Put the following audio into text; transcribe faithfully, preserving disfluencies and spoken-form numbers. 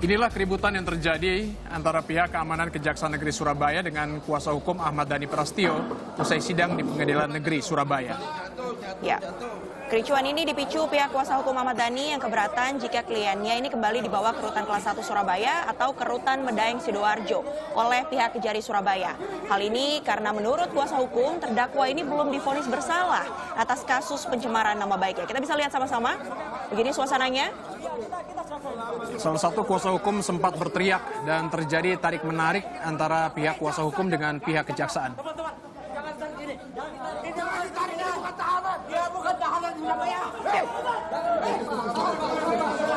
Inilah keributan yang terjadi antara pihak keamanan Kejaksaan Negeri Surabaya dengan kuasa hukum Ahmad Dhani Prastio usai sidang di Pengadilan Negeri Surabaya. Ya, kericuan ini dipicu pihak kuasa hukum Ahmad Dhani yang keberatan jika kliennya ini kembali dibawa ke Rutan Kelas satu Surabaya atau ke Rutan Medaeng Sidoarjo oleh pihak Kejari Surabaya. Hal ini karena menurut kuasa hukum terdakwa ini belum divonis bersalah atas kasus pencemaran nama baiknya. Kita bisa lihat sama-sama. Begini suasananya. Salah satu kuasa hukum sempat berteriak dan terjadi tarik-menarik antara pihak kuasa hukum dengan pihak kejaksaan. Ya.